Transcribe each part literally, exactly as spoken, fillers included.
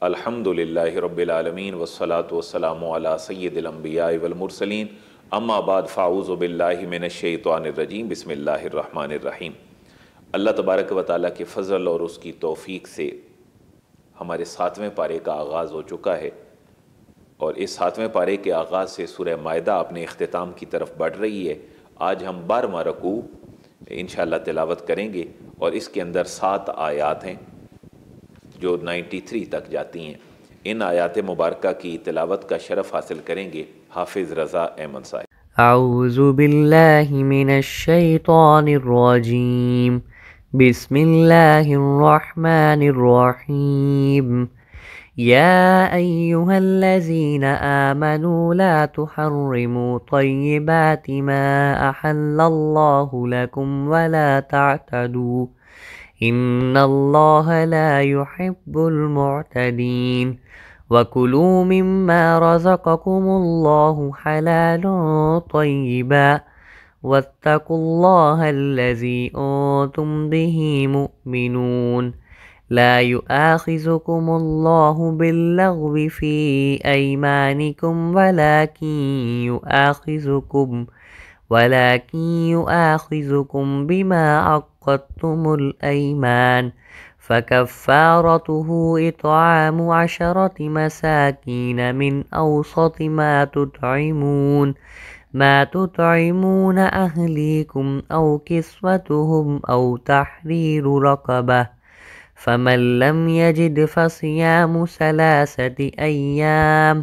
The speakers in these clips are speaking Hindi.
अल्हम्दुलिल्लाहि रब्बिल आलमीन वस्सलातु वस्सलामु अला सय्यिदिल अंबियाइ वल मुरसलीन अम्मा बाद फ़ाऊज़ु बिल्लाहि मिनश शैतानिर रजीम बिस्मिल्लाहिर रहमानिर रहीम। अल्लाह तबारक व तआला के फ़ज़ल और उसकी तौफ़ीक़ से हमारे सातवें पारे का आगाज़ हो चुका है और इस सातवें पारे के आगाज़ से सूरह माइदा अपने इख्तिताम की तरफ बढ़ रही है। आज हम बारहवां रकू इंशाअल्लाह तिलावत करेंगे और इसके अंदर सात आयात हैं जो तिरानवे तक जाती हैं। इन आयात मुबारका की तिलावत का शरफ़ हासिल करेंगे हाफिज़ रज़ा अहमद साहब। अऊज़ु बिल्लाहि मिनश शैतानिर रजीम बिस्मिल्लाहिर रहमानिर रहीम। या अय्युहल्लज़ीना आमनू ला तुहर्रिमू तय्यिबाति मा अहल्लल्लाहु लकुम वला तअतदू इन्नल्लाहा ला युहिब्बुल मुअतदीन। वकुलू मिम्मा रज़क़कुमुल्लाहु हलालन तय्यिबा वत्तकुल्लाहल्लज़ी अंतुम बिही मुमिनून। ला युआखिज़ुकुमुल्लाहु बिल्लग़्वी फ़ी अयमानिकुम वलाकिन युआखिज़ुकुम वलाकिन युआखिज़ुकुम बिमा अक़्क़दतुमुल अयमान फ़कफ़्फ़ारतुहु इत्आमु अशरति मसाकीन मिन औसति मा तुतइमून मा तुतइमून अहलीकुम औ किस्वतुहुम औ तहरीरु रक़बह फ़मन लम यजिद फ़सियामु सलासति अय्याम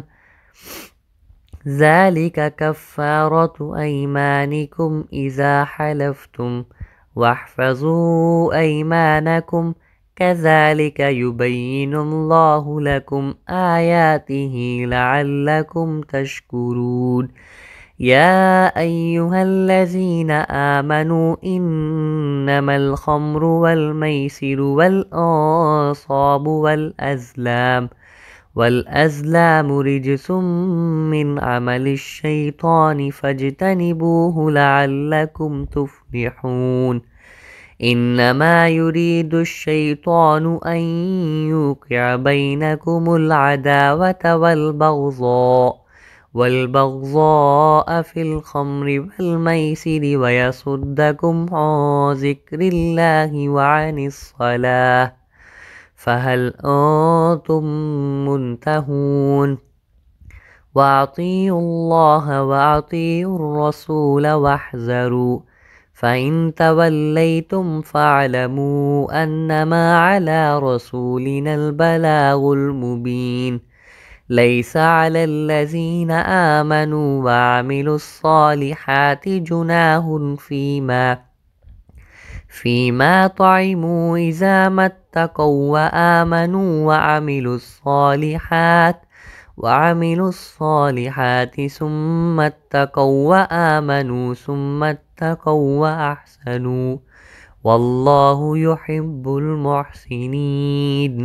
ज़ालिक कफ़्फ़ारतु अयमानिकुम इज़ा हलफ़्तुम वहफ़ज़ू अयमानकुम कज़ालिक युबय्यिनुल्लाहु लकुम आयातिही लअल्लकुम तशकुरून। या अय्युहल्लज़ीना आमनू इन्नमल ख़म्रु वल मैसिरु वल अंसाबु वल अज़लाम वल अज़लामु रिज्सुम मिन अमलिश शैतानि फ़ज्तनिबूहु लअल्लकुम तुफ़्लिहून। इन्नमा युरीदुश्शैतानु अन युक़िअ बैनकुमुल अदावत वल बग़ज़ा वल बग़ज़ाअ फ़िल ख़म्रि वल मैसिरि वयसुद्दकुम अन ज़िक्रिल्लाहि व अनिस सलाह फ़हल अंतुम मुंतहून। वअतीउल्लाह वअतीउर रसूल वहज़रू फ़इन तवल्लैतुम फ़अलमू अन्नमा अला रसूलिनल बलागुल मुबीन। लैसा अलल्लज़ीना आमनू वअमिलुस्सालिहाति जुनाहुन फ़ीमा फ़ीमा तइमू इज़ा मत्तक़ौ व आमनू वअमिलुस्सालिहात वअमिलुस्सालिहाति सुम्मत्तक़ौ व आमनू सुम्मत्तक़ौ व अहसनू वल्लाहु युहिब्बुल मुहसिनीन।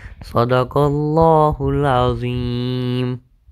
सदक़ल्लाहुल अज़ीम।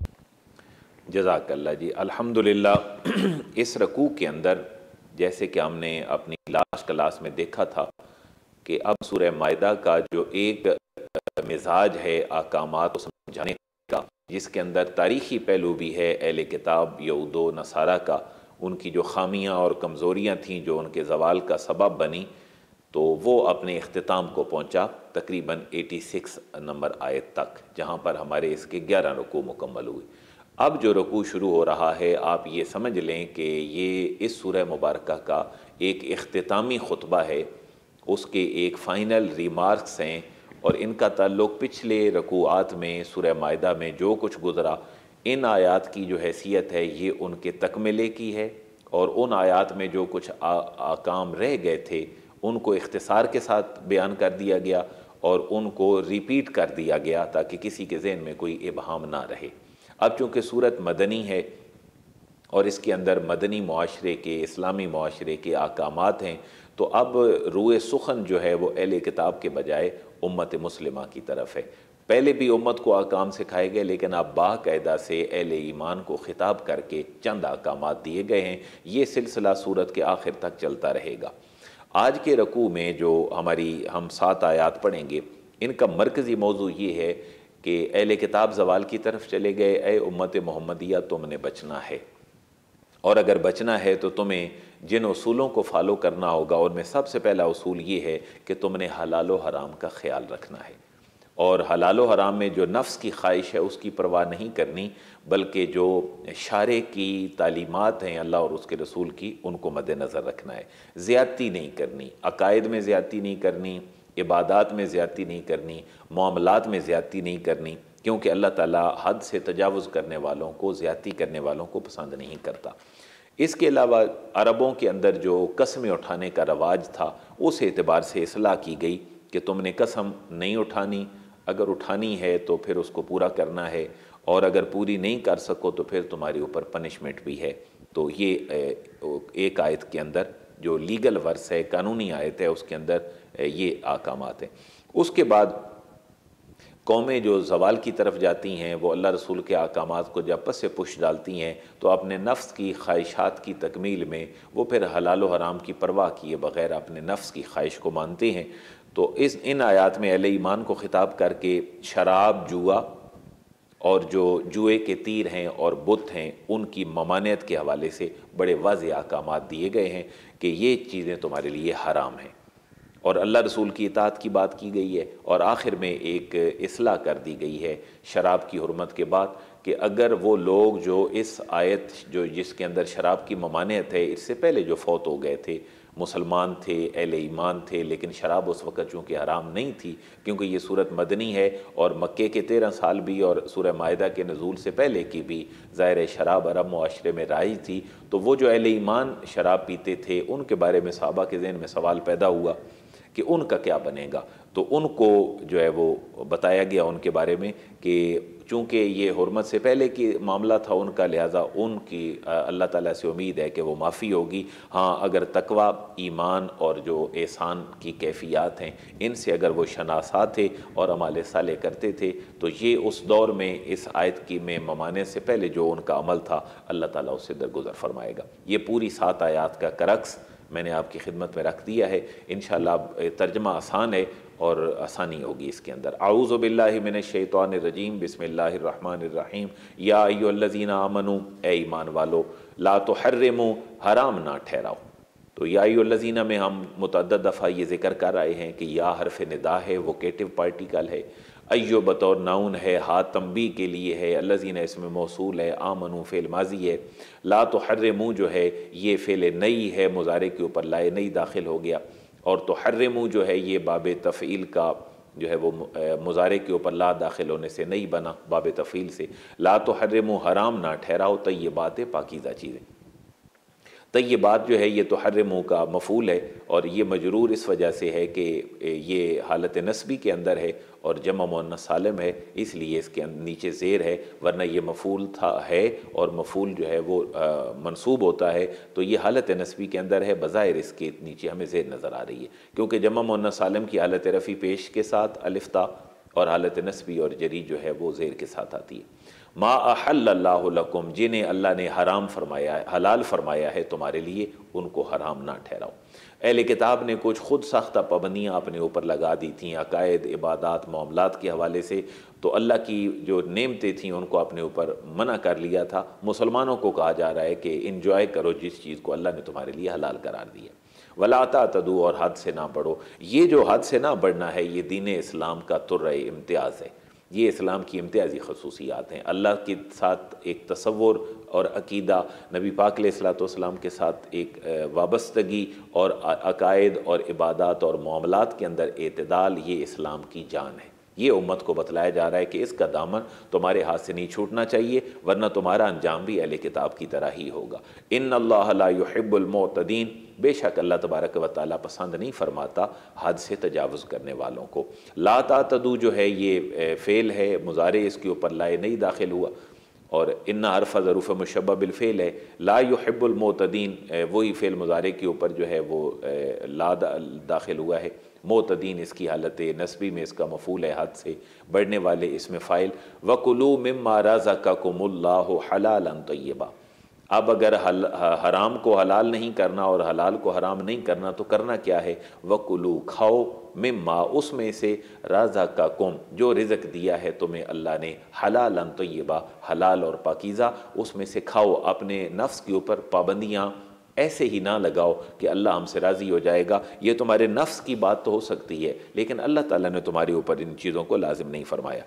जज़ाकल्लाह जी। अल्हम्दुलिल्लाह। इस रकू के अंदर जैसे कि हमने अपनी लास्ट क्लास में देखा था कि अब सूरह माइदा का जो एक मिजाज है अहकामात को समझाने का, जिसके अंदर तारीख़ी पहलू भी है अहले किताब यहूदो नसारा का, उनकी जो खामियां और कमज़ोरियां थीं जो उनके ज़वाल का सबब बनी, तो वो अपने इख्तिताम को पहुंचा तकरीबन छियासी नंबर आयत तक, जहां पर हमारे इसके ग्यारह रकू मुकम्मल हुए। अब जो रकू शुरू हो रहा है, आप ये समझ लें कि ये इस सूरह मुबारक का एक इख्तितामी खुतबा है, उसके एक फ़ाइनल रिमार्क्स हैं और इनका ताल्लुक़ पिछले रकूआत में सूरह माइदा में जो कुछ गुज़रा, इन आयात की जो हैसियत है ये उनके तकमिले की है और उन आयात में जो कुछ आकाम रह गए थे उनको इख्तिसार के साथ बयान कर दिया गया और उनको रिपीट कर दिया गया ताकि किसी के ज़हन में कोई इबहाम ना रहे। अब चूँकि सूरत मदनी है और इसके अंदर मदनी मुआशरे के, इस्लामी मुआशरे के अहकामात हैं, तो अब रूए सुखन जो है वो अहले किताब के बजाय उम्मत मुस्लिमा की तरफ है। पहले भी उम्मत को अहकाम सिखाए गए, लेकिन अब बाकायदा से अहले ईमान को खिताब करके चंद अहकामात दिए गए हैं। ये सिलसिला सूरत के आखिर तक चलता रहेगा। आज के रकू में जो हमारी हम सात आयात पढ़ेंगे, इनका मरकज़ी मौजू ये है कि अहले किताब ज़वाल की तरफ चले गए, ए उम्मत मोहम्मदिया तुमने बचना है, और अगर बचना है तो तुम्हें जिन उसूलों को फॉलो करना होगा उनमें सबसे पहला उसूल ये है कि तुमने हलाल व हराम का ख्याल रखना है, और हलाल व हराम में जो नफ्स की ख्वाहिश है उसकी परवाह नहीं करनी, बल्कि जो शारे की तालीमात हैं अल्लाह और उसके रसूल की, उनको मद्देनज़र रखना है। ज़्यादती नहीं करनी, अकायद में ज़्यादती नहीं करनी, इबादात में ज़्यादती नहीं करनी, मामलात में ज़्यादती नहीं करनी, क्योंकि अल्लाह ताला हद से तजावुज़ करने वालों को, ज़्यादती करने वालों को पसंद नहीं करता। इसके अलावा अरबों के अंदर जो कसमें उठाने का रवाज था उस एतबार से इस्लाह की गई कि तुमने कसम नहीं उठानी, अगर उठानी है तो फिर उसको पूरा करना है, और अगर पूरी नहीं कर सको तो फिर तुम्हारे ऊपर पनिशमेंट भी है। तो ये एक आयत के अंदर जो लीगल वर्स है, कानूनी आयत है, उसके अंदर ये आकामात हैं। उसके बाद कौमें जो ज़वाल की तरफ जाती हैं वो अल्लाह रसूल के अहकामात को जब पस से पुश डालती हैं तो अपने नफ्स की ख्वाहिशात की तकमील में वो फिर हलाल व हराम की परवाह किए बग़ैर अपने नफ्स की ख्वाहिश को मानते हैं। तो इस इन आयात में अहले ईमान को ख़िताब करके शराब, जुआ और जो जुए के तीर हैं और बुत हैं उनकी ममानियत के हवाले से बड़े वाज़ेह अहकामात दिए गए हैं कि ये चीज़ें तुम्हारे लिए हराम हैं, और अल्लाह रसूल की इताअत की बात की गई है। और आखिर में एक इस्लाह कर दी गई है शराब की हुर्मत के बाद कि अगर वो लोग जो इस आयत जो जिसके अंदर शराब की ममानियत है, इससे पहले जो फौत हो गए थे, मुसलमान थे, अहले ईमान थे, लेकिन शराब उस वक़्त चूँकि हराम नहीं थी क्योंकि ये सूरत मदनी है और मक्के के तेरह साल भी और सूरह माइदा के नज़ूल से पहले की भी ज़ाहिर शराब अरब मुआशरे में राइज थी। तो वो जो अहले ईमान शराब पीते थे उनके बारे में सहाबा के ज़हन में सवाल पैदा हुआ कि उनका क्या बनेगा। तो उनको जो है वो बताया गया उनके बारे में कि चूँकि ये हुर्मत से पहले की मामला था उनका, लिहाजा उनकी अल्लाह ताला से उम्मीद है कि वो माफ़ी होगी। हाँ, अगर तकवा, ईमान और जो एहसान की कैफियत हैं इनसे अगर वो शनासा थे और अमाल साले करते थे तो ये उस दौर में इस आयत की में ममाने से पहले जो उनका अमल था अल्लाह ताला उससे दरगुजर फरमाएगा। ये पूरी सात आयात का करक्स मैंने आपकी खिदमत में रख दिया है। इंशाअल्लाह तर्जमा आसान है और आसानी होगी इसके अंदर। आऊज़ु बिल्लाहि मिनश शैतानिर रजीम, बिस्मिल्लाहिर रहमानिर रहीम। या अय्युहल्लज़ीना आमनू, ए ईमान वालो, ला तुहर्रिमू, हराम ना ठहराओ। तो या अय्युहल्लज़ीना में हम मुतअद्दिद दफ़ा ये ज़िक्र कर आए हैं कि या हर्फ निदा है, वोकेटिव पार्टिकल है, अय्यो बतौर नाउन है, हाथ तंबी के लिए है, अल्लज़ीना इसमें मौसूल है, आमनू फ़ेल माजी है, ला तुहर्रिमू जो है ये फ़ेल नई है, मुज़ारे के ऊपर लाए नई दाखिल हो गया, और तुहर्रिमू जो है ये बाब तफ़ईल का जो है वो मुज़ारे के ऊपर ला दाखिल होने से नहीं बना, बाब तफ़ईल से। ला तुहर्रिमू, हराम ना ठहराओ तय्यबात, पाकीज़ा चीज़ें। तय्यबात जो है ये तुहर्रिमू का मफ़ूल है और ये मजरूर इस वजह से है कि ये हालत नस्बी के अंदर है और जमा मुअन्नस सालिम है, इसलिए इसके नीचे ज़ेर है, वरना ये मफ़ूल था है और मफ़ूल जो है वो मंसूब होता है। तो ये हालत नस्बी के अंदर है, बज़ाहिर इसके नीचे हमें ज़ेर नज़र आ रही है क्योंकि जमा मुअन्नस सालिम की हालत रफ़ी पेश के साथ अलिफ्ता और हालत नस्बी और जरी जो है वो ज़ेर के साथ आती है। मा अहल्लल्लाहु लकुम, जिन्हें अल्लाह ने हराम फरमाया है, हलाल फरमाया है तुम्हारे लिए, उनको हराम ना ठहराओ। अहले किताब ने कुछ खुद सख्त पाबंदियाँ अपने ऊपर लगा दी थीं अकायद, इबादात, मामलात के हवाले से, तो अल्लाह की जो नेमतें थीं उनको अपने ऊपर मना कर लिया था। मुसलमानों को कहा जा रहा है कि इंजॉय करो जिस चीज़ को अल्लाह ने तुम्हारे लिए हलाल करार दिया। वला तातदू, और हद से ना बढ़ो। ये जो हद से ना बढ़ना है ये दीन इस्लाम का तुर्रे इम्तियाज़ है, ये इस्लाम की इम्तियाज़ी खसूसियात हैं। अल्लाह के साथ एक तसव्वुर और अकीदा, नबी पाक अलैहिस्सलाम के साथ एक वाबस्तगी और अकायद और इबादत और मामलात के अंदर एतदाल, ये इस्लाम की जान है। ये उम्मत को बतलाया जा रहा है कि इसका दामन तुम्हारे हाथ से नहीं छूटना चाहिए, वरना तुम्हारा अंजाम भी अहले किताब की तरह ही होगा। इन्नल्लाह ला युहिब्बुल मुअतदीन, बेशक अल्लाह तबारक व तआला पसंद नहीं फरमाता हद से तजावुज़ करने वालों को। ला तातदू जो है ये फ़ेल है, मुज़ारे इसके ऊपर लाए नहीं दाखिल हुआ, और इन्ना हरफ़ ज़रूफ़ मुशब्बह बिलफ़ेल है। ला युहिब्बुल मुअतदीन वही फ़ेल मुज़ारे के ऊपर जो है वो ला दाखिल हुआ है। मुअतदीन इसकी हालत नस्बी में इसका मफ़ूल है हद से बढ़ने वाले, इसमें फ़ाइल। वकुलू मिम्मा रज़क़कुमुल्लाहु हलालन तय्यबा, अब अगर हल हराम को हलाल नहीं करना और हलाल को हराम नहीं करना तो करना क्या है? वकुलू, खाओ, मिम्मा, उसमें से, रज़क़कुम, जो रिज़्क़ दिया है तुम्हें अल्लाह ने, हलालन तय्यबा, हलाल और पाकीज़ा, उसमें से खाओ। अपने नफ्स के ऊपर पाबंदियाँ ऐसे ही ना लगाओ कि अल्लाह हमसे राज़ी हो जाएगा। ये तुम्हारे नफ्स की बात तो हो सकती है, लेकिन अल्लाह ताला ने तुम्हारे ऊपर इन चीज़ों को लाजिम नहीं फरमाया।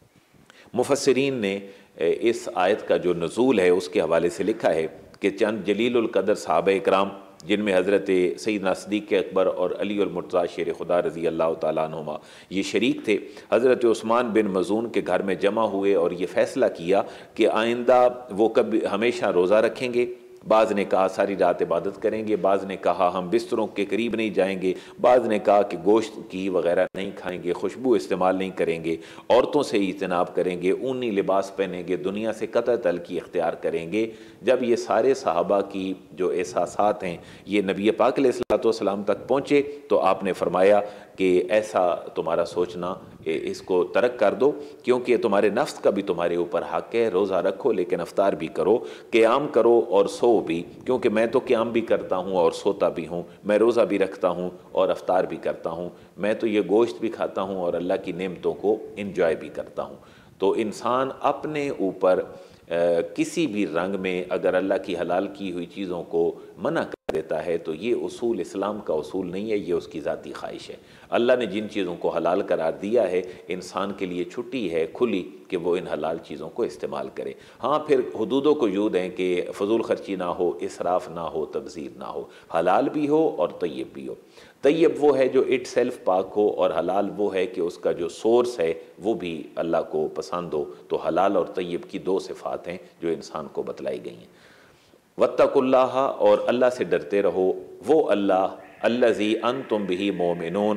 मुफस्सिरीन ने इस आयत का जो नज़ूल है उसके हवाले से लिखा है कि चंद जलीलुल क़द्र सहाबा इकराम, जिनमें हज़रत सैयदना सिद्दीक़ अकबर और अली उल मुर्तज़ा शेर खुदा रज़ी अल्लाह तआला अन्हुमा ये शरीक थे, हज़रत उस्मान बिन मज़ून के घर में जमा हुए और ये फ़ैसला किया कि आइंदा वो कभी हमेशा रोज़ा रखेंगे। बाज़ ने कहा सारी रात इबादत करेंगे, बाज़ ने कहा हम बिस्तरों के करीब नहीं जाएंगे, बाज़ ने कहा कि गोश्त की वगैरह नहीं खाएंगे, खुशबू इस्तेमाल नहीं करेंगे, औरतों से इज्तनाब करेंगे, ऊनी लिबास पहनेंगे, दुनिया से कतई तल्की इख्तियार करेंगे। जब ये सारे सहाबा की जो एहसासात हैं ये नबी पाक अलैहिस्सलाम तक पहुँचे तो आपने फरमाया कि ऐसा तुम्हारा सोचना इसको तर्क कर दो, क्योंकि तुम्हारे नफ्स का भी तुम्हारे ऊपर हक है। रोज़ा रखो लेकिन अफ्तार भी करो, क़याम करो और सो भी, क्योंकि मैं तो क़याम भी करता हूँ और सोता भी हूँ, मैं रोज़ा भी रखता हूँ और अफ्तार भी करता हूँ, मैं तो ये गोश्त भी खाता हूँ और अल्लाह की नेमतों को इंजॉय भी करता हूँ। तो इंसान अपने ऊपर किसी भी रंग में अगर अल्लाह की हलाल की हुई चीज़ों को मना कर देता है तो ये उसूल इस्लाम का उसूल नहीं है, ये उसकी ज़ाती ख्वाहिश है। अल्लाह ने जिन चीज़ों को हलाल करार दिया है इंसान के लिए छुट्टी है खुली कि वो इन हलाल चीज़ों को इस्तेमाल करे। हाँ, फिर हुदूदों को यूद हैं कि फ़जूल ख़र्ची ना हो, इसराफ़ ना हो, तब्ज़ीर ना हो, हलाल भी हो और तय्यब भी हो। तय्यब वो है जो इट सेल्फ पाक हो और हलाल वो है कि उसका जो सोर्स है वो भी अल्लाह को पसंद हो। तो हलाल और तय्यब की दो सिफ़ात हैं जो इंसान को बतलाई गई हैं। वत्तकुल्लाह, और अल्लाह से डरते रहो, वो अल्लाह अल्लज़ी अंतुम बिही मोमिनून,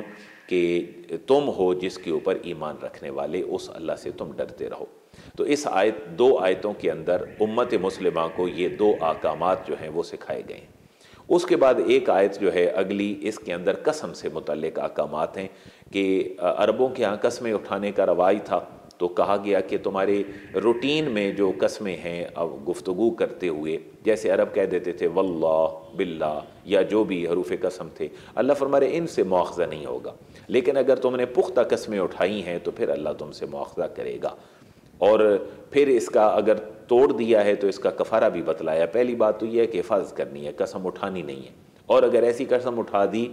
कि तुम हो जिसके ऊपर ईमान रखने वाले, उस अल्लाह से तुम डरते रहो। तो इस आयत दो आयतों के अंदर उम्मत मुस्लिमा को ये दो अहकामात जो हैं वो सिखाए गए हैं। उसके बाद एक आयत जो है अगली, इसके अंदर कसम से मुतल्लिक़ अहकामात हैं कि अरबों के यहाँ कस्में उठाने का रवाज था, तो कहा गया कि तुम्हारे रूटीन में जो कस्में हैं अब गुफ्तगू करते हुए, जैसे अरब कह देते थे वल्लाह बिल्लाह या जो भी हरूफ कसम थे, अल्लाह फरमाए इनसे मुआख़ज़ा नहीं होगा, लेकिन अगर तुमने पुख्ता कस्में उठाई हैं तो फिर अल्लाह तुमसे मुआख़ज़ा करेगा। और फिर इसका अगर तोड़ दिया है तो इसका कफ़ारा भी बतलाया। पहली बात तो यह है कि हिफाजत करनी है, कसम उठानी नहीं है। और अगर ऐसी कसम उठा दी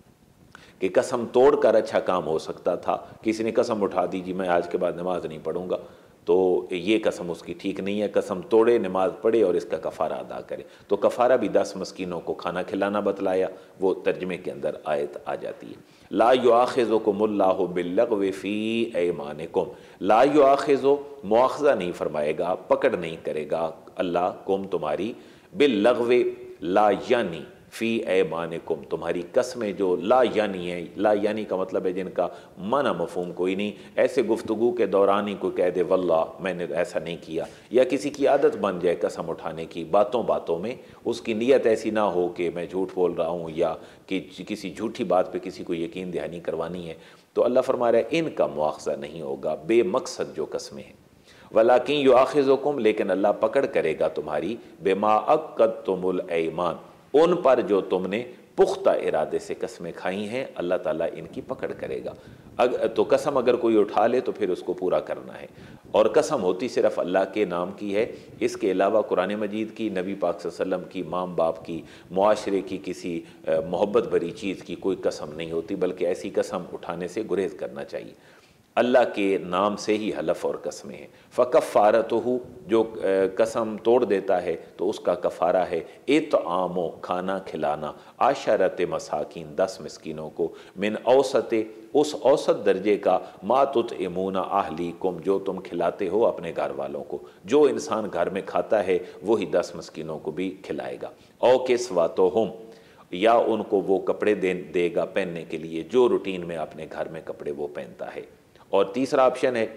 कि कसम तोड़ कर अच्छा काम हो सकता था, किसी ने कसम उठा दी जी मैं आज के बाद नमाज नहीं पढ़ूंगा, तो ये कसम उसकी ठीक नहीं है। कसम तोड़े, नमाज पढ़े और इसका कफ़ारा अदा करे। तो कफ़ारा भी दस मस्कीनों को खाना खिलाना बतलाया, वो तर्जमे के अंदर आयत आ जाती है। ला युआखिज़ुकुमुल्लाहु बिल्लग़्वि फ़ी ऐमानिकुम, ला युआखिज़ु, मुआख़ज़ा नहीं फरमाएगा, पकड़ नहीं करेगा अल्लाह कुम तुम्हारी, बिल्लग़्वि, ला यानी, फ़ी ऐमानिकुम, तुम्हारी कसमें जो ला यानी है, ला यानी का मतलब है जिनका माना मफ़हूम कोई नहीं। ऐसे गुफ्तगू के दौरान ही कोई कह दे वल्लाह मैंने ऐसा नहीं किया, या किसी की आदत बन जाए कसम उठाने की बातों बातों में, उसकी नीयत ऐसी ना हो कि मैं झूठ बोल रहा हूँ या कि किसी झूठी बात पे किसी को यकीन दहानी करवानी है, तो अल्लाह फरमा रहा है इनका मुआख़ज़ा नहीं होगा, बेमकसद जो कस्में हैं। वलाकिन युआखिज़ुकुम, लेकिन अल्लाह पकड़ करेगा तुम्हारी, बिमा अक़्क़दतुमुल ऐमान, उन पर जो तुमने पुख्ता इरादे से कस्में खाई हैं, अल्लाह ताला इनकी पकड़ करेगा। अग तो कसम अगर कोई उठा ले तो फिर उसको पूरा करना है। और कसम होती सिर्फ अल्लाह के नाम की है, इसके अलावा कुरान मजीद की, नबी पाक सल्लल्लाहु अलैहि वसल्लम की, माम बाप की, मुआशरे की किसी मोहब्बत भरी चीज़ की कोई कसम नहीं होती, बल्कि ऐसी कसम उठाने से गुरेज करना चाहिए। अल्लाह के नाम से ही हलफ और कस्में हैं। फ़कफ़ारतुहु, जो कसम तोड़ देता है तो उसका कफ़ारा है इत्आमो, खाना खिलाना, आशरत मसाकिन, दस मिस्किनों को, मिन औसत, उस औसत दर्जे का, मा तुतइमूना अहलीकुम, जो तुम खिलाते हो अपने घर वालों को। जो इंसान घर में खाता है वही दस मिस्किनों को भी खिलाएगा। औ किस्वतुहुम, या उनको वो कपड़े दे देगा पहनने के लिए जो रूटीन में अपने घर में कपड़े वो पहनता है। और तीसरा ऑप्शन है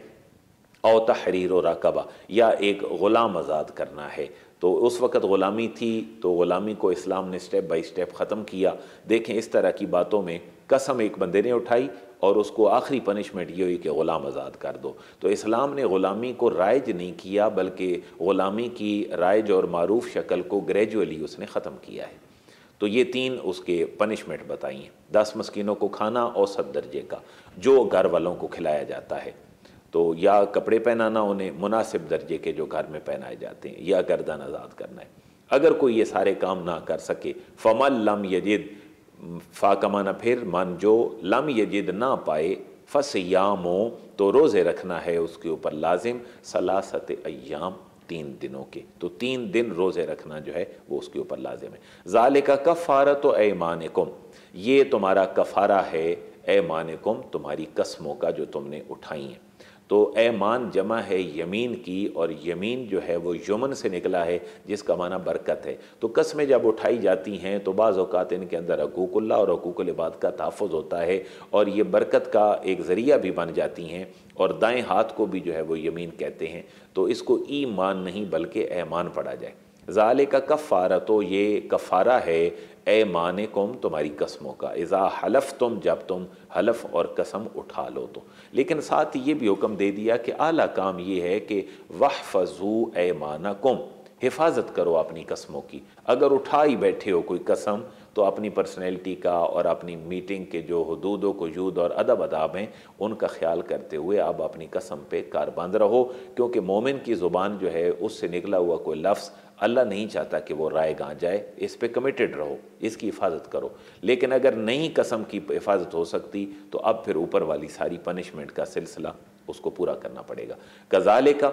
औ तहरीर रक़बा, या एक ग़ुलाम आज़ाद करना है। तो उस वक़्त ग़ुलामी थी, तो ग़ुलामी को इस्लाम ने स्टेप बाय स्टेप ख़त्म किया। देखें इस तरह की बातों में कसम एक बंदे ने उठाई और उसको आखिरी पनिशमेंट ये हुई कि ग़ुलाम आज़ाद कर दो। तो इस्लाम ने ग़ुलामी को राइज नहीं किया, बल्कि ग़ुलामी की राइज और मारूफ शक्ल को ग्रेजुअली उसने ख़त्म किया है। तो ये तीन उसके पनिशमेंट बताई हैं। दस मस्किनों को खाना औसत दर्जे का जो घर वालों को खिलाया जाता है, तो या कपड़े पहनाना उन्हें मुनासिब दर्जे के जो घर में पहनाए जाते हैं, या गर्दन आज़ाद करना है। अगर कोई ये सारे काम ना कर सके, फमल लम यजिद, फ़ा कमाना फिर मन जो लम यजिद ना पाए, फसियामो तो रोज़े रखना है उसके ऊपर लाजिम, सलासत अय्याम तीन दिनों के, तो तीन दिन रोज़े रखना जो है वो उसके ऊपर लाजिम है। ज़ालिका कफ़ारतु ऐमानिकुम, ये तुम्हारा कफ़ारा है ऐमानिकुम, तुम्हारी कसमों का जो तुमने उठाई हैं। तो ऐमान जमा है यमीन की, और यमीन जो है वो यमन से निकला है जिसका माना बरकत है। तो कस्में जब उठाई जाती हैं तो बाज़ औक़ात इनके अंदर हकूक़ुल्लाह और हकूक़ुल इबाद का तहफ़्फ़ुज़ होता है, और ये बरकत का एक ज़रिया भी बन जाती हैं। और दाएँ हाथ को भी जो है वो यमीन कहते हैं। तो इसको ईमान नहीं बल्कि ऐमान पढ़ा जाए। ज़ालिका कफ़ारा, तो ये कफ़ारा है ऐमानिकुम, तुम्हारी कसमों का, इज़ा हलफ तुम, जब तुम हलफ और कसम उठा लो तो। लेकिन साथ ये भी हुक्म दे दिया कि आला काम ये है कि वहफ़ज़ू ऐमानकुम, हिफाजत करो अपनी कसमों की। अगर उठा ही बैठे हो कोई कसम, तो अपनी पर्सनैलिटी का और अपनी मीटिंग के जो हदूद कुजूद और अदब अदाब हैं उनका ख्याल करते हुए आप अपनी कसम पे कारबंद रहो, क्योंकि मोमिन की ज़ुबान जो है उससे निकला हुआ कोई लफ्ज़ अल्लाह नहीं चाहता कि वो राय गा जाए। इस पे कमिटेड रहो, इसकी हिफाजत करो। लेकिन अगर नहीं कसम की हिफाजत हो सकती तो अब फिर ऊपर वाली सारी पनिशमेंट का सिलसिला उसको पूरा करना पड़ेगा। कज़ालिका,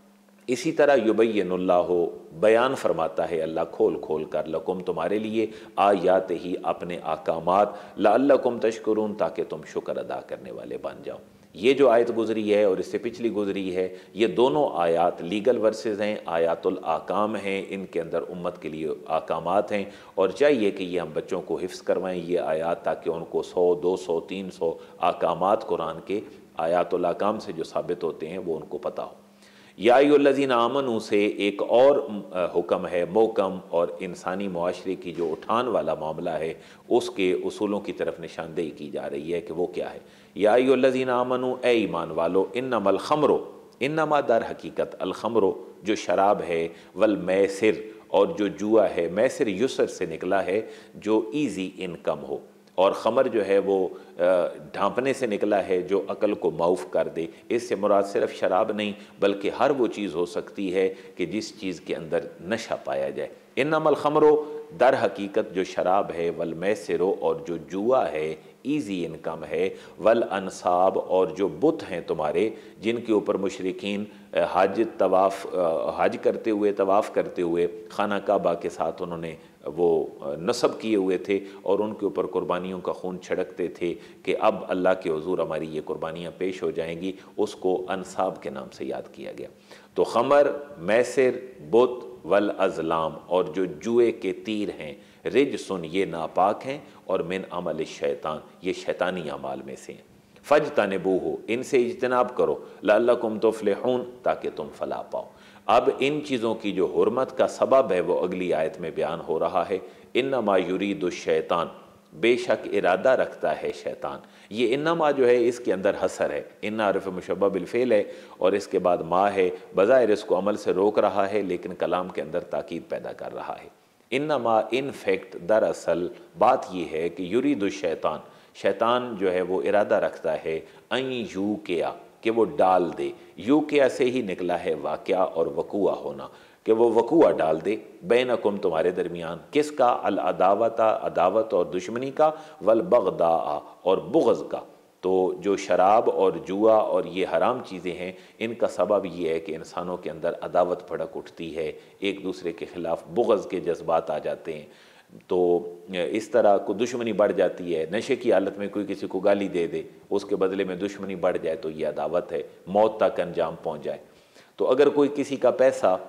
इसी तरह युबय्यिनुल्लाहु, बयान फरमाता है अल्लाह खोल खोल कर, लकुम, तुम्हारे लिए, आयात ही, अपने अहकामात, लअल्लकुम तशकुरून, ताकि तुम शुक्र अदा करने वाले बन जाओ। ये जो आयत गुजरी है और इससे पिछली गुजरी है, ये दोनों आयात लीगल वर्सेस हैं, आयातुल आकाम हैं। इनके अंदर उम्मत के लिए आकामात हैं, और चाहिए कि ये हम बच्चों को हिफ्ज़ करवाएं ये आयात, ताकि उनको सौ दो सौ तीन सौ आकामात कुरान के आयातुल आकाम से जो साबित होते हैं वो उनको पता हो। या अय्युहल्लज़ीना आमनू से एक और हुक्म है मोहकम, और इंसानी मुआशरे की जो उठान वाला मामला है उसके उसूलों की तरफ निशानदेही की जा रही है कि वो क्या है। या अय्युहल्लज़ीना आमनू, ए ईमान वालो, इन्नमल खमरो, इन्नमा दर हकीकत, अल खमरो जो शराब है, वल मैसिर और जो जुआ है, मैसिर युसर से निकला है जो ईज़ी इनकम हो, और ख़मर जो है वो ढांपने से निकला है जो अकल को माऊफ़ कर दे। इससे मुराद सिर्फ शराब नहीं बल्कि हर वो चीज़ हो सकती है कि जिस चीज़ के अंदर नशा पाया जाए। इन्नमल खमरो, दर हकीकत जो शराब है, वल मैसिरो और जो जुआ है, ईज़ी इनकम है, वल अनसाब और जो बुत हैं तुम्हारे जिनके ऊपर मुशरिकीन हज तवाफ़ हज करते हुए तवाफ़ करते हुए खाना काबा के साथ उन्होंने वो नस्ब किए हुए थे और उनके ऊपर कुर्बानियों का खून छिड़कते थे कि अब अल्लाह के हुज़ूर हमारी ये कुर्बानियाँ पेश हो जाएंगी, उसको अनसाब के नाम से याद किया गया। तो खमर, मैसिर, बुत, वल अज़लाम और जो जुए के तीर हैं, रिज सुन ये नापाक हैं, और मिन अमल शैतान ये शैतानी अमाल में से हैं। फ़ज तनबू हो, इनसे इज्तनाब करो, लअल्लकुम तुफ़्लिहून, ताकि तुम फलाह पाओ। अब इन चीज़ों की जो हुर्मत का सबब है वो अगली आयत में बयान हो रहा है। इन्नमा युरीदु शैतान, बेशक इरादा रखता है शैतान। ये इन्नमा जो है इसके अंदर हसर है, इन्ना हर्फ मुशब्बह बिल फ़ेल है और इसके बाद मा है, बज़ाहिर इसको अमल से रोक रहा है लेकिन कलाम के अंदर ताकीद पैदा कर रहा है। इन्नमा इन फैक्ट, दरअसल बात यह है कि युरीदु शैतान, शैतान जो है वो इरादा रखता है अन यू किया कि वो डाल दे, यू किया से ही निकला है वाक़या और वक़ुआ होना, कि वो वक़ुआ डाल दे बैनकुम तुम्हारे दरमियान, किसका, अल अदावता अदावत और दुश्मनी का, वल बग़दा और बुग़्ज़ का। तो जो शराब और जुआ और ये हराम चीज़ें हैं इनका सबब ये है कि इंसानों के अंदर अदावत भड़क उठती है, एक दूसरे के ख़िलाफ़ बुग़्ज़ के जज्बात आ जाते हैं, तो इस तरह को दुश्मनी बढ़ जाती है। नशे की हालत में कोई किसी को गाली दे दे, उसके बदले में दुश्मनी बढ़ जाए तो ये अदावत है, मौत तक अंजाम पहुंच जाए। तो अगर कोई किसी का पैसा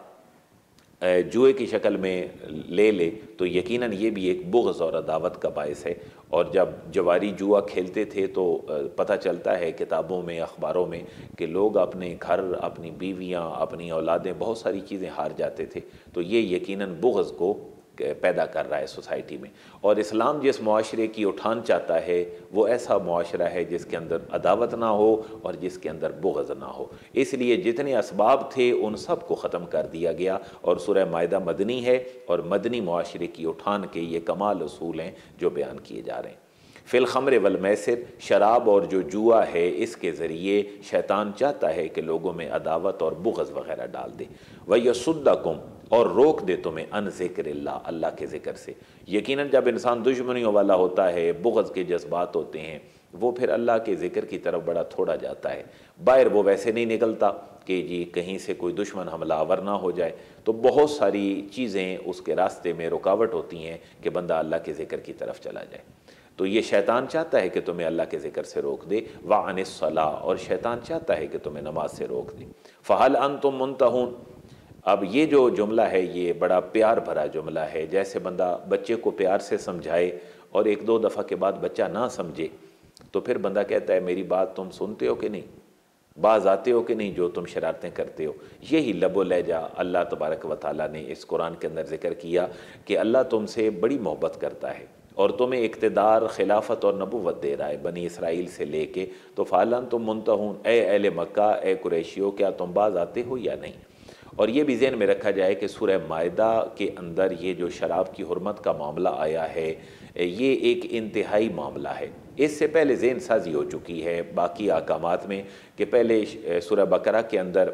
जुए की शक्ल में ले ले तो यकीनन ये भी एक बुग़्ज़ और अदावत का बायस है। और जब जवारी जुआ खेलते थे तो पता चलता है किताबों में, अखबारों में कि लोग अपने घर, अपनी बीवियां, अपनी औलादें, बहुत सारी चीज़ें हार जाते थे। तो ये यकीनन बुग़्ज़ को पैदा कर रहा है सोसाइटी में। और इस्लाम जिस मुआशरे की उठान चाहता है वो ऐसा मुआशरा है जिसके अंदर अदावत ना हो और जिसके अंदर बुग़्ज़ ना हो। इसलिए जितने असबाब थे उन सब को ख़त्म कर दिया गया। और सूरह माइदा मदनी है और मदनी मुआशरे की उठान के ये कमाल उसूल हैं जो बयान किए जा रहे हैं। फ़िल ख़म्र वल मैसिर, शराब और जो जुआ है इसके ज़रिए शैतान चाहता है कि लोगों में अदावत और बुग़्ज़ वग़ैरह डाल दे। व यसुद्दकुम, और रोक दे तुम्हें अन ज़िक्रिल्लाह, अल्लाह के ज़िक्र से। यकीनन जब इंसान दुश्मनियों वाला होता है, बुग़्ज़ के जज्बात होते हैं, वो फिर अल्लाह के ज़िक्र की तरफ बड़ा थोड़ा जाता है। बाहर वो वैसे नहीं निकलता कि जी कहीं से कोई दुश्मन हमलावर ना हो जाए, तो बहुत सारी चीज़ें उसके रास्ते में रुकावट होती हैं कि बंदा अल्लाह के ज़िक्र की तरफ चला जाए। तो ये शैतान चाहता है कि तुम्हें अल्लाह के ज़िक्र से रोक दे। व अनिस्सला, और शैतान चाहता है कि तुम्हें नमाज से रोक दे। फ़हल अंतुम मुंतहून, अब ये जो जुमला है ये बड़ा प्यार भरा जुमला है। जैसे बंदा बच्चे को प्यार से समझाए और एक दो दफ़ा के बाद बच्चा ना समझे तो फिर बंदा कहता है मेरी बात तुम सुनते हो कि नहीं, बाज आते हो कि नहीं जो तुम शरारतें करते हो। यही लबो लहजा अल्लाह तबारक व तआला ने इस कुरान के अंदर ज़िक्र किया कि अल्लाह तुमसे बड़ी मोहब्बत करता है और तुम्हें इक़्तिदार, खिलाफत और नबुव्वत दे रहा है बनी इसराइल से लेके। तो फ़ालन तुम मुंतहून, ए अहले मक्का, ए कुरैशियों, क्या तुम बाज आते हो या नहीं। और ये भी ज़हन में रखा जाए कि सूरह माइदा के अंदर ये जो शराब की हुर्मत का मामला आया है ये एक इंतहाई मामला है। इससे पहले ज़हन साजी हो चुकी है बाकी अहकामात में कि पहले सूरह बकरा के अंदर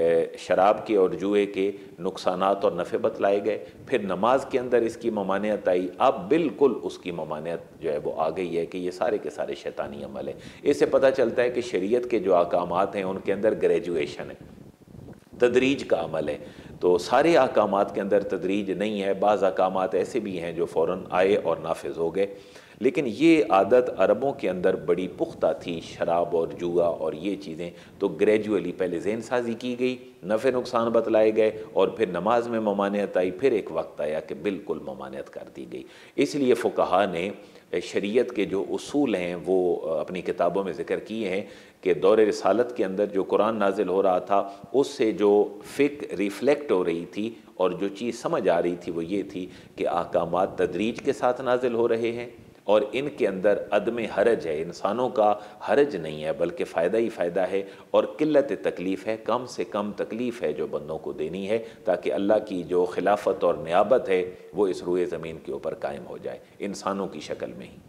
शराब के और जुए के नुकसानात और नफ़े बतलाए गए, फिर नमाज के अंदर इसकी ममानियत आई। अब बिल्कुल उसकी ममानियत जो है वो आ गई है कि ये सारे के सारे शैतानी अमल है। इससे पता चलता है कि शरीयत के जो अहकामात हैं उनके अंदर ग्रेजुएशन है, तदरीज का अमल है। तो सारे अहकामात के अंदर तदरीज नहीं है। बाज़ अहकामात ऐसे भी हैं जो फ़ौरन आए और नाफिज हो गए, लेकिन ये आदत अरबों के अंदर बड़ी पुख्ता थी, शराब और जुआ और ये चीज़ें। तो ग्रेजुअली पहले ज़हन साजी की गई, नफ़े नुकसान बतलाए गए और फिर नमाज में ममानियत आई। फिर एक वक्त आया कि बिल्कुल ममानियत कर दी गई। इसलिए फ़ुक़हा ने शरीयत के जो उसूल हैं वो अपनी किताबों में ज़िक्र किए हैं कि दौर रिसालत के अंदर जो कुरान नाजिल हो रहा था उससे जो फ़िक रिफ़्लेक्ट हो रही थी और जो चीज़ समझ आ रही थी वो ये थी कि अहकामात तदरीज के साथ नाजिल हो रहे हैं और इनके अंदर अदम हरज है, इंसानों का हरज नहीं है बल्कि फ़ायदा ही फ़ायदा है और किल्लत तकलीफ़ है, कम से कम तकलीफ़ है जो बंदों को देनी है ताकि अल्लाह की जो खिलाफत और नियाबत है वो इस रूए ज़मीन के ऊपर कायम हो जाए इंसानों की शक्ल में ही।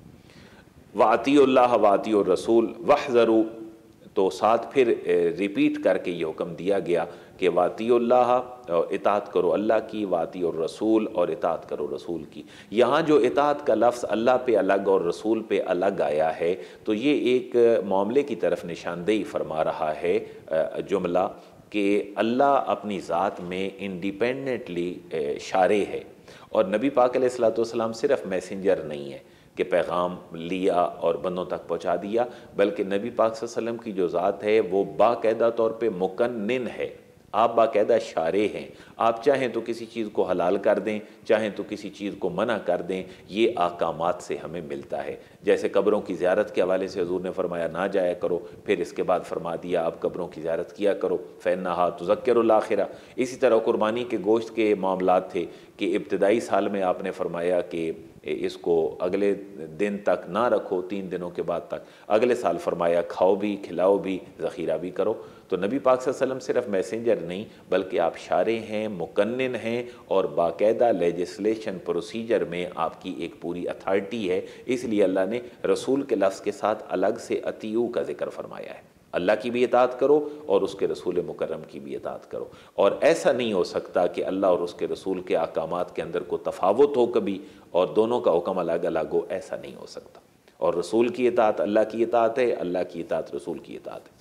वातिउल्लाह वातिउर रसूल वहज़रू, तो साथ फिर रिपीट करके ये हुक्म दिया गया कि वातिउल्लाह, इताअत करो अल्लाह की, वातिउर रसूल, और इताअत करो रसूल की। यहाँ जो इताअत का लफ्ज़ अल्लाह पे अलग और रसूल पे अलग आया है तो ये एक मामले की तरफ निशानदेही फरमा रहा है जुमला कि अल्लाह अपनी ज़ात में इंडिपेंडेंटली शारे है और नबी पाक अलैहिस्सलातु वस्सलाम सिर्फ मैसेंजर नहीं है कि पैगाम लिया और बंदों तक पहुँचा दिया, बल्कि नबी पाक सल्लल्लाहु अलैहि वसल्लम की जो ज़ात है वो बाकायदा तौर पे मुकन्निन है। आप बाकायदा शारे हैं, आप चाहें तो किसी चीज़ को हलाल कर दें, चाहें तो किसी चीज़ को मना कर दें, ये अहकामात से हमें मिलता है। जैसे कब्रों की ज़ियारत के हवाले से हुज़ूर ने फरमाया ना जाया करो, फिर इसके बाद फरमा दिया आप कब्रों की ज़ियारत किया करो, फ़इन्नहा तुज़क्किरुल आखिरा। इसी तरह कुर्बानी के गोश्त के मामलात थे कि इब्तदाई साल में आपने फरमाया कि इसको अगले दिन तक ना रखो, तीन दिनों के बाद तक, अगले साल फरमाया खाओ भी, खिलाओ भी, ज़ख़ीरा भी करो। तो नबी पाक सल्लल्लाहु अलैहि वसल्लम सिर्फ मैसेंजर नहीं बल्कि आप शारे हैं, मुकन्निन हैं और बाकायदा लेजिस्लेशन प्रोसीजर में आपकी एक पूरी अथॉरिटी है। इसलिए अल्लाह ने रसूल के लफ्ज़ के साथ अलग से अतीऊ का जिक्र फरमाया है। अल्लाह की भी इताअत करो और उसके रसूल मुकर्रम की भी इताअत करो। और ऐसा नहीं हो सकता कि अल्लाह और उसके रसूल के अहकामात के अंदर को तफावत हो कभी और दोनों का हुक्म अलग अलग हो, ऐसा नहीं हो सकता। और रसूल की इताअत अल्लाह की इताअत है, अल्लाह की इताअत रसूल की इताअत है।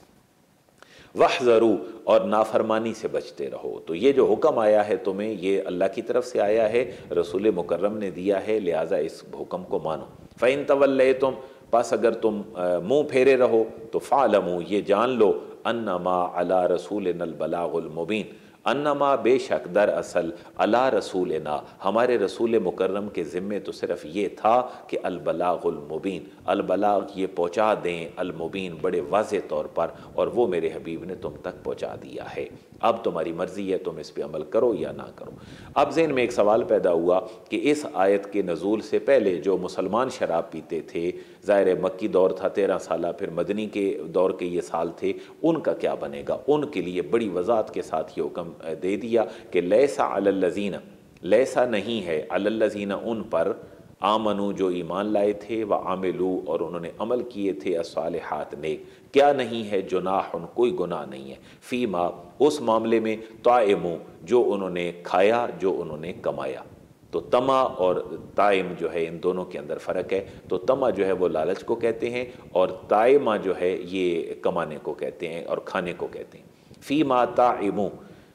वहज़रू, और नाफरमानी से बचते रहो। तो ये जो हुक्म आया है तुम्हें ये अल्लाह की तरफ से आया है, रसूल मुकर्रम ने दिया है, लिहाजा इस हुक्म को मानो। फ़इन तवल्लैतुम, बस अगर तुम मुँह फेरे रहो तो फ़अलमू, ये जान लो, अन्नमा अला रसूलिनल बलागुल मुबीन, अन्नमा बेशक दर असल अला रसूलिना, हमारे रसूल मुकर्रम के ज़िम्मे तो सिर्फ ये था कि अल बलागुल मुबीन, अल बलाग ये पहुँचा दें, अल मुबीन बड़े वाज़े तौर पर, और वो मेरे हबीब ने तुम तक पहुँचा दिया है। अब तुम्हारी मर्ज़ी है, तुम इस पर अमल करो या ना करो। अब ज़हन में एक सवाल पैदा हुआ कि इस आयत के नज़ूल से पहले जो मुसलमान शराब पीते थे, ज़ाहिर मक्की दौर था तेरह साल, फिर मदनी के दौर के ये साल थे, उनका क्या बनेगा? उनके लिए बड़ी वज़ाहत के साथ ये हुक्म दे दिया कि लैसा अलल्लज़ीना, लैसा नहीं है, अलल्लज़ीना उन पर, आमनू जो ईमान लाए थे, व आमिलू और उन्होंने अमल किए थे, अस्सालिहात नेक, क्या नहीं है, जुनाहुन कोई गुनाह नहीं है, फ़ीमा उस मामले में, ताइमू जो उन्होंने खाया, जो उन्होंने कमाया। तो तमा और ताइम जो है इन दोनों के अंदर फ़र्क है। तो तमा जो है वो लालच को कहते हैं और ताइमा जो है ये कमाने को कहते हैं और खाने को कहते हैं। फ़ीमा ताइमू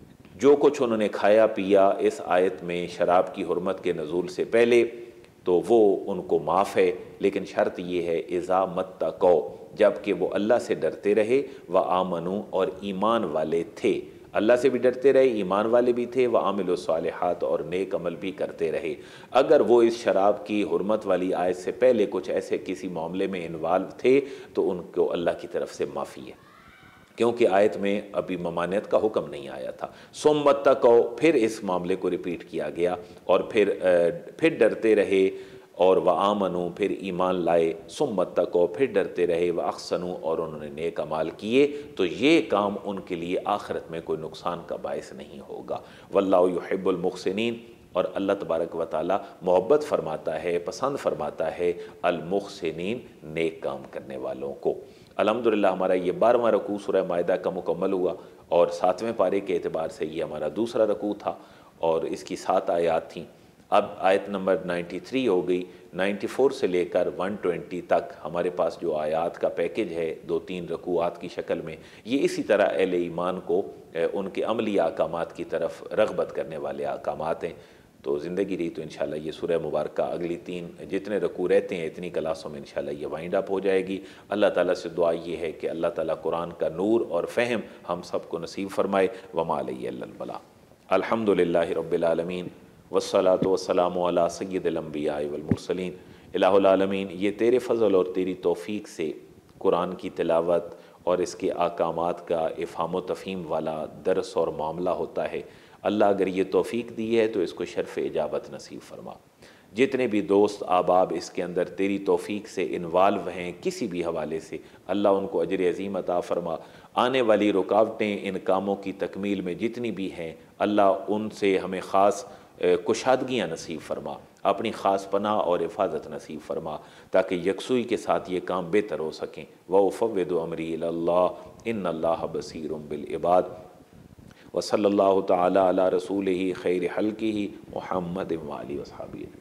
जो कुछ उन्होंने खाया पिया इस आयत में शराब की हुर्मत के नज़ूल से पहले, तो वो उनको माफ़ है, लेकिन शर्त ये है इज़ा मत्तक़ौ, जबकि वो अल्लाह से डरते रहे, व आमनू और ईमान वाले थे, अल्लाह से भी डरते रहे, ईमान वाले भी थे, व आमिलु सालिहात और नेक अमल भी करते रहे। अगर वो इस शराब की हुर्मत वाली आयत से पहले कुछ ऐसे किसी मामले में इन्वॉल्व थे तो उनको अल्लाह की तरफ से माफ़ी है, क्योंकि आयत में अभी ममानियत का हुक्म नहीं आया था। सुम्मत तक़ौ फिर इस मामले को रिपीट किया गया और फिर फिर डरते रहे और व आमनू फिर ईमान लाए, सुम्मत तक़ौ फिर डरते रहे, व अहसनू और उन्होंने नेक अमाल किए, तो ये काम उनके लिए आखिरत में कोई नुकसान का बायस नहीं होगा। वल्लाहु युहिब्बुल मुहसिनीन, और अल्लाह तबारक व तआला मोहब्बत फरमाता है, पसंद फरमाता है अल मुहसिनीन, नेक काम करने वालों को। अल्हम्दुलिल्लाह हमारा ये बारहवां रकू सूरह माइदा का मुकम्मल हुआ और सातवें पारे के एतबार से ये हमारा दूसरा रकू था और इसकी सात आयत थीं। अब आयत नंबर तिरानवे हो गई। चौरानवे से लेकर एक सौ बीस तक हमारे पास जो आयत का पैकेज है दो तीन रकूआत की शक्ल में, ये इसी तरह अहले ईमान को उनके अमली अहकामात की तरफ रग़बत करने वाले अहकामात हैं। तो ज़िंदगी रही तो इंशाल्लाह ये सूरह मुबारक अगली तीन जितने रकू रहते हैं इतनी क्लासों में इंशाल्लाह ये वाइंड अप हो जाएगी। अल्लाह ताला से दुआ ये है कि अल्लाह ताला कुरान का नूर और फ़हम हम सबको नसीब फरमाए। वमा अलैहि इल्लल बलाग। अल्हम्दुलिल्लाहि रब्बिल आलमीन वस्सलातु वस्सलामु अला सय्यिदिल अंबिया वल मुरसलीन। इलाहुल आलमीन, ये तेरे फ़ज़ल और तेरी तौफ़ीक़ से कुरान की तिलावत और इसके अहकामात का इफ़हाम व तफ़हीम वाला दर्स और मामला होता है। अल्लाह अगर ये तौफ़ीक़ दी है तो इसको शर्फ़ इजाबत नसीब फरमा। जितने भी दोस्त आबाब इसके अंदर तेरी तौफ़ीक़ से इन्वॉल्व हैं किसी भी हवाले से, अल्लाह उनको अजर अज़ीम अता फ़रमा। आने वाली रुकावटें इन कामों की तकमील में जितनी भी हैं, अल्लाह उनसे हमें ख़ास कुशादगियाँ नसीब फरमा, अपनी ख़ास पनाह और हिफाजत नसीब फरमा, ताकि यकसुई के साथ ये काम बेहतर हो सकें। व उफ़व्विदु अमरी इलल्लाह इन्नल्लाह बसीरुम बिल इबाद। व सल्लल्लाहु तआला अला रसूलिही खैरि हल्किही मुहम्मद व आलिहि व अस्हाबिही।